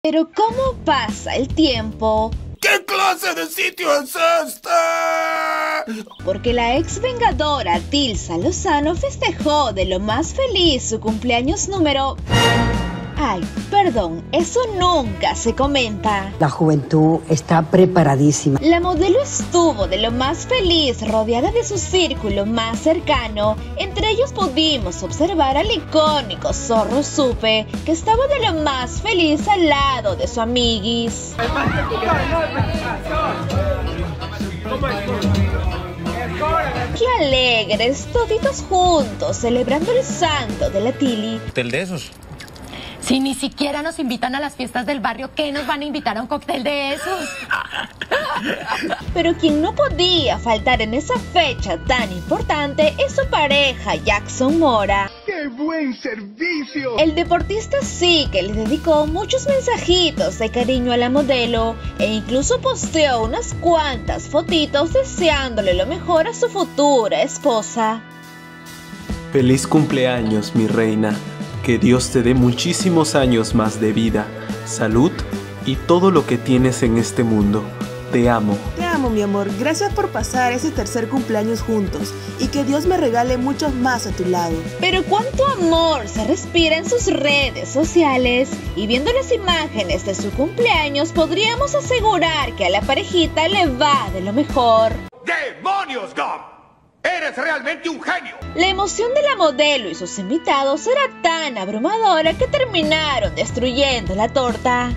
Pero ¿cómo pasa el tiempo? ¿Qué clase de sitio es este? Porque la ex vengadora Tilsa Lozano festejó de lo más feliz su cumpleaños número... Ay, perdón, eso nunca se comenta. La juventud está preparadísima. La modelo estuvo de lo más feliz rodeada de su círculo más cercano. Entre ellos pudimos observar al icónico Zorro Supe, que estaba de lo más feliz al lado de su amiguis. ¡Qué alegres! Toditos juntos, celebrando el santo de la Tili. ¿Cóctel de esos? Si ni siquiera nos invitan a las fiestas del barrio, ¿qué nos van a invitar a un cóctel de esos? Pero quien no podía faltar en esa fecha tan importante es su pareja, Jackson Mora. ¡Qué buen servicio! El deportista sí que le dedicó muchos mensajitos de cariño a la modelo e incluso posteó unas cuantas fotitos deseándole lo mejor a su futura esposa. Feliz cumpleaños, mi reina. Que Dios te dé muchísimos años más de vida, salud y todo lo que tienes en este mundo. Te amo. Te amo, mi amor. Gracias por pasar ese tercer cumpleaños juntos y que Dios me regale muchos más a tu lado. Pero cuánto amor se respira en sus redes sociales, y viendo las imágenes de su cumpleaños podríamos asegurar que a la parejita le va de lo mejor. ¡Demonios, Gum! ¡Eres realmente un genio! La emoción de la modelo y sus invitados era tan abrumadora que terminaron destruyendo la torta.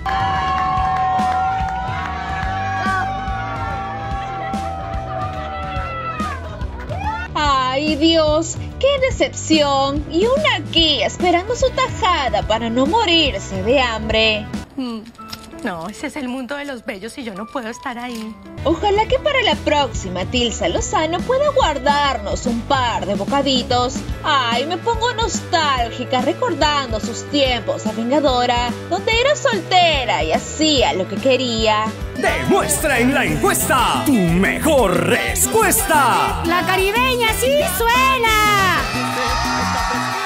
¡Ay, Dios! ¡Qué decepción! Y una aquí esperando su tajada para no morirse de hambre. No, ese es el mundo de los bellos y yo no puedo estar ahí. Ojalá que para la próxima Tilsa Lozano pueda guardarnos un par de bocaditos. Ay, me pongo nostálgica recordando sus tiempos de vengadora, donde era soltera y hacía lo que quería. Demuestra en la encuesta tu mejor respuesta. La caribeña sí suena.